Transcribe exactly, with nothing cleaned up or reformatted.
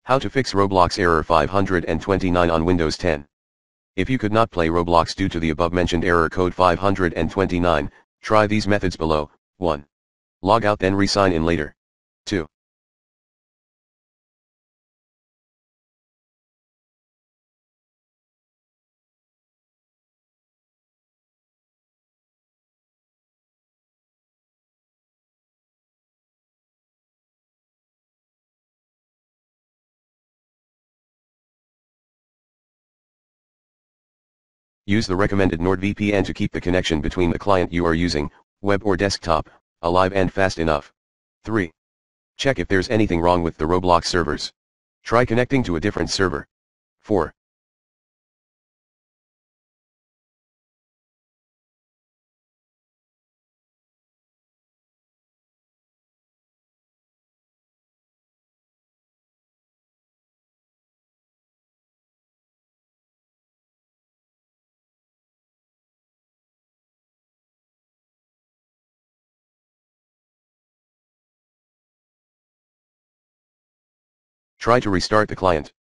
How to fix Roblox error five hundred twenty-nine on Windows ten. If you could not play Roblox due to the above-mentioned error code five hundred twenty-nine, try these methods below. one. Log out then re-sign in later. two. Use the recommended NordVPN to keep the connection between the client you are using, web or desktop, alive and fast enough. three. Check if there's anything wrong with the Roblox servers. Try connecting to a different server. four. Try to restart the client.